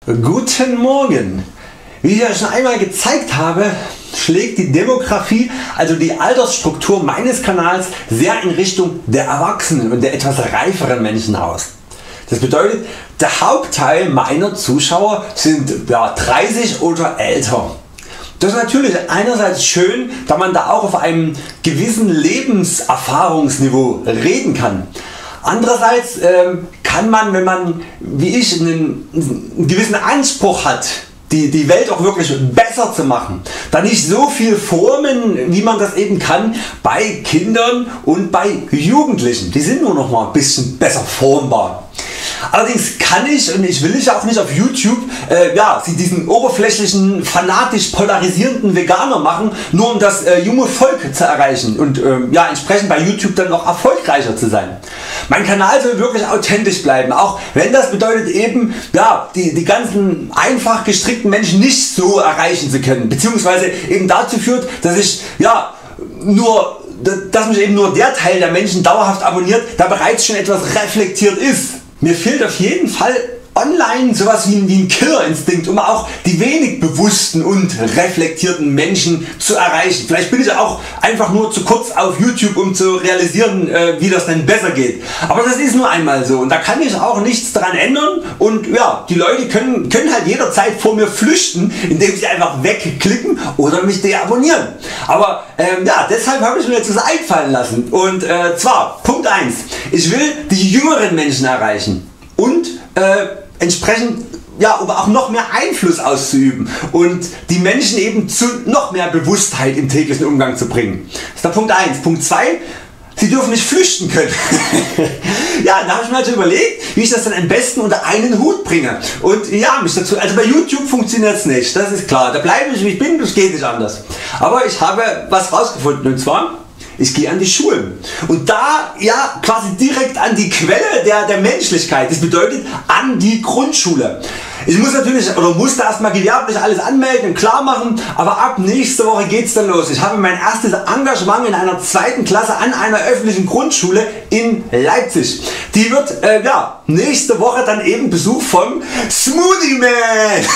Guten Morgen! Wie ich euch schon einmal gezeigt habe, schlägt die Demografie, also die Altersstruktur meines Kanals, sehr in Richtung der Erwachsenen und der etwas reiferen Menschen aus. Das bedeutet, der Hauptteil meiner Zuschauer sind 30 oder älter. Das ist natürlich einerseits schön, da man da auch auf einem gewissen Lebenserfahrungsniveau reden kann. Andererseits kann man, wenn man wie ich einen gewissen Anspruch hat, die Welt auch wirklich besser zu machen, da nicht so viel formen, wie man das eben kann bei Kindern und bei Jugendlichen. Die sind nur noch mal ein bisschen besser formbar. Allerdings kann ich und ich will auch nicht auf YouTube diesen oberflächlichen, fanatisch polarisierenden Veganer machen, nur um das junge Volk zu erreichen und entsprechend bei YouTube dann noch erfolgreicher zu sein. Mein Kanal soll wirklich authentisch bleiben, auch wenn das bedeutet eben die ganzen einfach gestrickten Menschen nicht so erreichen zu können, beziehungsweise eben dazu führt, dass ich dass mich eben nur der Teil der Menschen dauerhaft abonniert, der bereits schon etwas reflektiert ist. Mir fehlt auf jeden Fall online sowas wie ein Killerinstinkt, um auch die wenig bewussten und reflektierten Menschen zu erreichen. Vielleicht bin ich auch einfach nur zu kurz auf YouTube, um zu realisieren, wie das denn besser geht. Aber das ist nur einmal so und da kann ich auch nichts daran ändern und die Leute können halt jederzeit vor mir flüchten, indem sie einfach wegklicken oder mich deabonnieren. Aber deshalb habe ich mir jetzt was einfallen lassen und zwar Punkt 1. Ich will die jüngeren Menschen erreichen und entsprechend um auch noch mehr Einfluss auszuüben und die Menschen eben zu noch mehr Bewusstheit im täglichen Umgang zu bringen. Das ist der Punkt 1. Punkt 2. Sie dürfen nicht flüchten können. Da habe ich mir also überlegt, wie ich das dann am besten unter einen Hut bringe. Und also bei YouTube funktioniert es nicht, das ist klar. Da bleibe ich wie ich bin, das geht nicht anders. Aber ich habe was rausgefunden und zwar, ich gehe an die Schulen und da quasi direkt an die Quelle der Menschlichkeit, das bedeutet an die Grundschule. Ich musste erstmal gewerblich alles anmelden und klar machen, aber ab nächste Woche geht's dann los. Ich habe mein erstes Engagement in einer 2. Klasse an einer öffentlichen Grundschule in Leipzig. Die wird nächste Woche dann eben Besuch vom Smoothie Man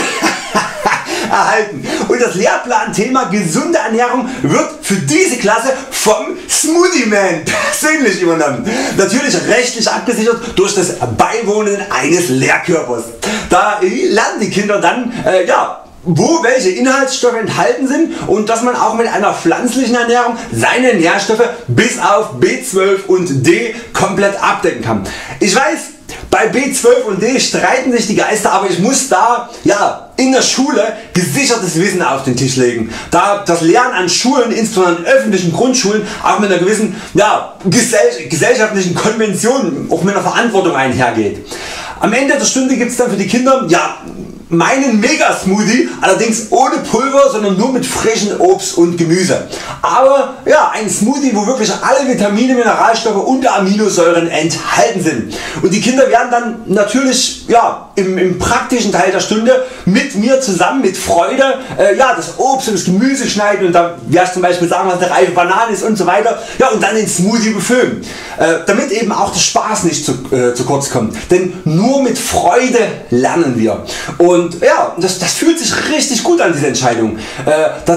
erhalten. Und das Lehrplanthema gesunde Ernährung wird für diese Klasse vom Smoothie Man persönlich übernommen. Natürlich rechtlich abgesichert durch das Beiwohnen eines Lehrkörpers. Da lernen die Kinder dann wo welche Inhaltsstoffe enthalten sind und dass man auch mit einer pflanzlichen Ernährung seine Nährstoffe bis auf B12 und D komplett abdecken kann. Ich weiß, bei B12 und D streiten sich die Geister, aber ich muss da in der Schule gesichertes Wissen auf den Tisch legen. Da das Lernen an Schulen, insbesondere an öffentlichen Grundschulen, auch mit einer gewissen gesellschaftlichen Konvention, auch mit einer Verantwortung einhergeht. Am Ende der Stunde gibt es dann für die Kinder meinen Mega-Smoothie, allerdings ohne Pulver, sondern nur mit frischem Obst und Gemüse. Aber ein Smoothie, wo wirklich alle Vitamine, Mineralstoffe und Aminosäuren enthalten sind. Und die Kinder werden dann natürlich im praktischen Teil der Stunde mit mir zusammen mit Freude das Obst und das Gemüse schneiden und da werde ich zum Beispiel sagen, was eine reife Banane ist und so weiter und dann den Smoothie befüllen. Damit eben auch der Spaß nicht zu kurz kommt. Denn nur mit Freude lernen wir. Und das fühlt sich richtig gut an, diese Entscheidung, da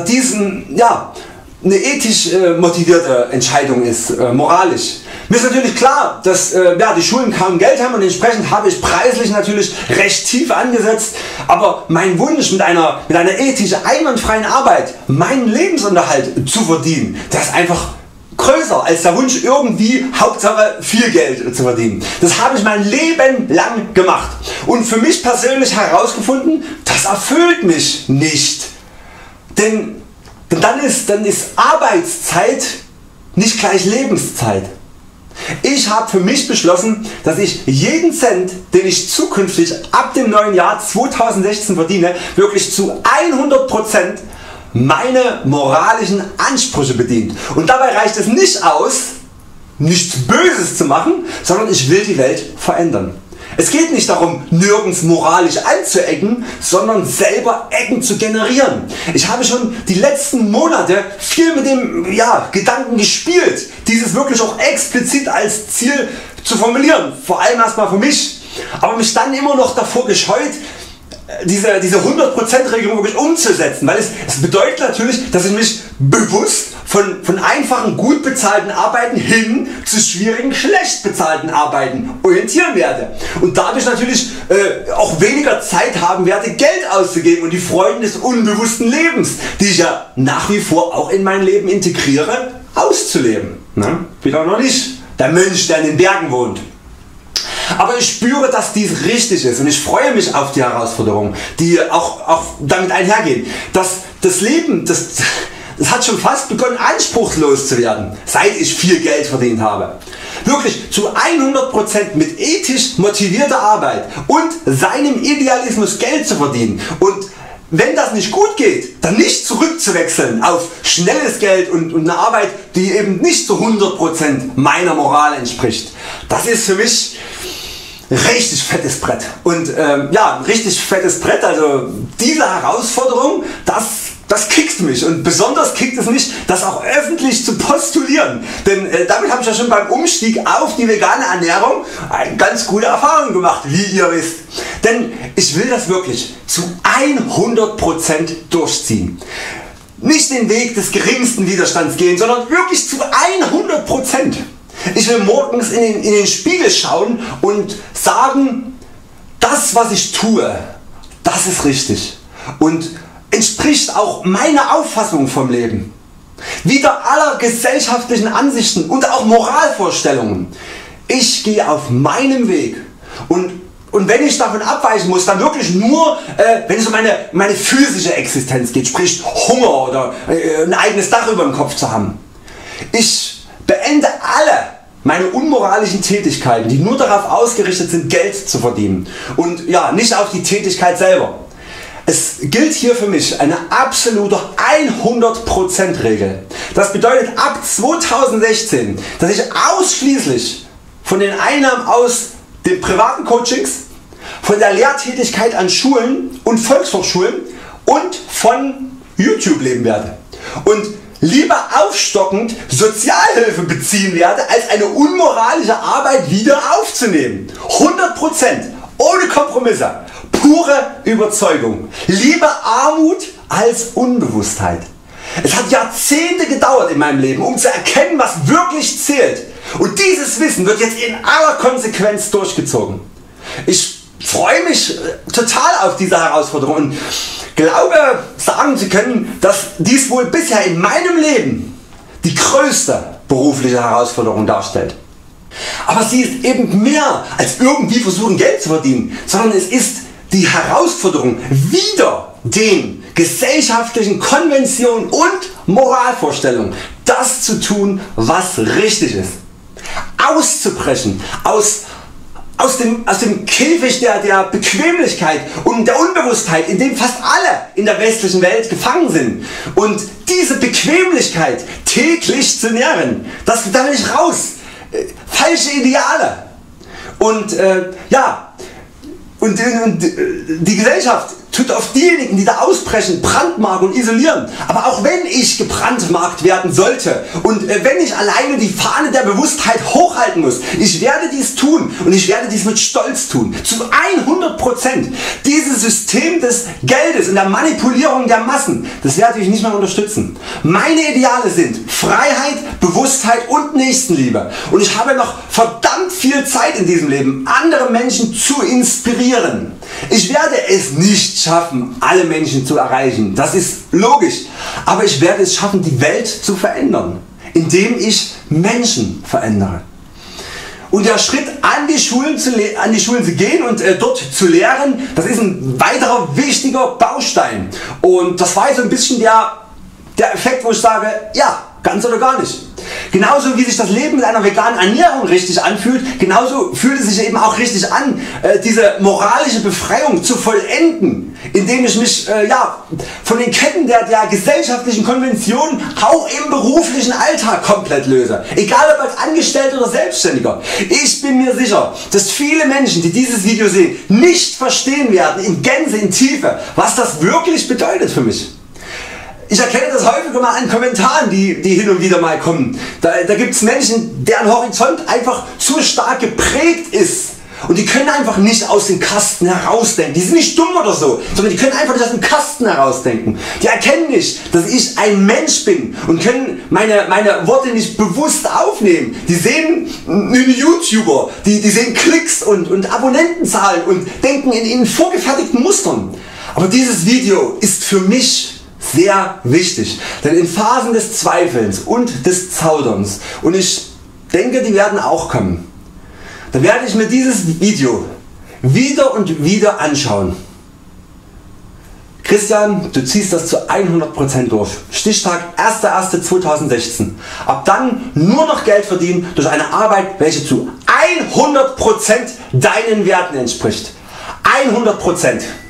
eine ethisch motivierte Entscheidung ist, moralisch. Mir ist natürlich klar, dass die Schulen kaum Geld haben und entsprechend habe ich preislich natürlich recht tief angesetzt, aber mein Wunsch mit einer ethisch einwandfreien Arbeit meinen Lebensunterhalt zu verdienen, das ist einfach größer als der Wunsch irgendwie Hauptsache viel Geld zu verdienen. Das habe ich mein Leben lang gemacht und für mich persönlich herausgefunden, das erfüllt mich nicht. Denn dann ist Arbeitszeit nicht gleich Lebenszeit. Ich habe für mich beschlossen, dass ich jeden Cent, den ich zukünftig ab dem neuen Jahr 2016 verdiene, wirklich zu 100% meine moralischen Ansprüche bedient. Und dabei reicht es nicht aus, nichts Böses zu machen, sondern ich will die Welt verändern. Es geht nicht darum, nirgends moralisch anzuecken, sondern selber Ecken zu generieren. Ich habe schon die letzten Monate viel mit dem Gedanken gespielt, dieses wirklich auch explizit als Ziel zu formulieren, vor allem erstmal für mich, aber mich dann immer noch davor gescheut, diese 100% Regelung wirklich umzusetzen, weil es bedeutet natürlich, dass ich mich bewusst von einfachen, gut bezahlten Arbeiten hin zu schwierigen, schlecht bezahlten Arbeiten orientieren werde und dadurch natürlich auch weniger Zeit haben werde, Geld auszugeben und die Freuden des unbewussten Lebens, die ich ja nach wie vor auch in mein Leben integriere, auszuleben. Ne? Bin auch noch nicht der Mönch, der in den Bergen wohnt. Aber ich spüre, dass dies richtig ist und ich freue mich auf die Herausforderungen, die auch damit einhergehen. Das Leben, das hat schon fast begonnen, anspruchslos zu werden, seit ich viel Geld verdient habe. Wirklich zu 100% mit ethisch motivierter Arbeit und seinem Idealismus Geld zu verdienen. Und wenn das nicht gut geht, dann nicht zurückzuwechseln auf schnelles Geld und eine Arbeit, die eben nicht zu 100% meiner Moral entspricht. Das ist für mich richtig fettes Brett. Und ja, ein richtig fettes Brett. Also diese Herausforderung, das kickt mich und besonders kickt es mich, das auch öffentlich zu postulieren. Denn damit habe ich ja schon beim Umstieg auf die vegane Ernährung eine ganz gute Erfahrung gemacht, wie ihr wisst. Denn ich will das wirklich zu 100% durchziehen. Nicht den Weg des geringsten Widerstands gehen, sondern wirklich zu 100%. Ich will morgens in den Spiegel schauen und sagen, das was ich tue, das ist richtig und entspricht auch meiner Auffassung vom Leben. Wider aller gesellschaftlichen Ansichten und auch Moralvorstellungen. Ich gehe auf meinem Weg und wenn ich davon abweichen muss, dann wirklich nur, wenn es um meine physische Existenz geht, sprich Hunger oder ein eigenes Dach über dem Kopf zu haben. Ich beende alle meine unmoralischen Tätigkeiten, die nur darauf ausgerichtet sind, Geld zu verdienen und ja, nicht auf die Tätigkeit selber. Es gilt hier für mich eine absolute 100% Regel. Das bedeutet ab 2016, dass ich ausschließlich von den Einnahmen aus den privaten Coachings, von der Lehrtätigkeit an Schulen und Volkshochschulen und von YouTube leben werde. Und lieber aufstockend Sozialhilfe beziehen werde, als eine unmoralische Arbeit wieder aufzunehmen. 100%, ohne Kompromisse, pure Überzeugung. Lieber Armut als Unbewusstheit. Es hat Jahrzehnte gedauert in meinem Leben, um zu erkennen, was wirklich zählt. Und dieses Wissen wird jetzt in aller Konsequenz durchgezogen. Ich freue mich total auf diese Herausforderung und glaube, sagen zu können, dass dies wohl bisher in meinem Leben die größte berufliche Herausforderung darstellt. Aber sie ist eben mehr als irgendwie versuchen, Geld zu verdienen, sondern es ist die Herausforderung, wider den gesellschaftlichen Konventionen und Moralvorstellungen das zu tun, was richtig ist. Auszubrechen aus dem Käfig der Bequemlichkeit und der Unbewusstheit, in dem fast alle in der westlichen Welt gefangen sind. Und diese Bequemlichkeit täglich zu nähren, da will ich raus. Falsche Ideale. Und ja, und die Gesellschaft tut auf diejenigen, die da ausbrechen, brandmarken und isolieren. Aber auch wenn ich gebrandmarkt werden sollte und wenn ich alleine die Fahne der Bewusstheit hochhalten muss, ich werde dies tun und ich werde dies mit Stolz tun. Zu 100%. Dieses System des Geldes und der Manipulierung der Massen, das werde ich nicht mehr unterstützen. Meine Ideale sind Freiheit, Bewusstheit und Nächstenliebe. Und ich habe noch verdammt viel Zeit in diesem Leben, andere Menschen zu inspirieren. Ich werde es nicht schaffen, alle Menschen zu erreichen, das ist logisch, aber ich werde es schaffen, die Welt zu verändern, indem ich Menschen verändere. Und der Schritt an die Schulen zu gehen und dort zu lehren, das ist ein weiterer wichtiger Baustein. Und das war so ein bisschen der Effekt, wo ich sage, ja, ganz oder gar nicht. Genauso wie sich das Leben mit einer veganen Ernährung richtig anfühlt, genauso fühlt es sich eben auch richtig an, diese moralische Befreiung zu vollenden, indem ich mich ja, von den Ketten der gesellschaftlichen Konventionen auch im beruflichen Alltag komplett löse. Egal ob als Angestellter oder Selbstständiger. Ich bin mir sicher, dass viele Menschen, die dieses Video sehen, nicht verstehen werden in Gänze, in Tiefe, was das wirklich bedeutet für mich. Ich erkenne das häufiger mal an Kommentaren, die hin und wieder mal kommen. Da gibt es Menschen, deren Horizont einfach zu stark geprägt ist und die können einfach nicht aus dem Kasten herausdenken. Die sind nicht dumm oder so, sondern die können einfach nicht aus dem Kasten herausdenken. Die erkennen nicht, dass ich ein Mensch bin und können meine Worte nicht bewusst aufnehmen. Die sehen einen YouTuber, die sehen Klicks und Abonnentenzahlen und denken in vorgefertigten Mustern. Aber dieses Video ist für mich sehr wichtig, denn in Phasen des Zweifelns und des Zauderns, und ich denke die werden auch kommen, da werde ich mir dieses Video wieder und wieder anschauen. Christian, du ziehst das zu 100% durch. Stichtag 1.1.2016. Ab dann nur noch Geld verdienen durch eine Arbeit, welche zu 100% deinen Werten entspricht. 100%.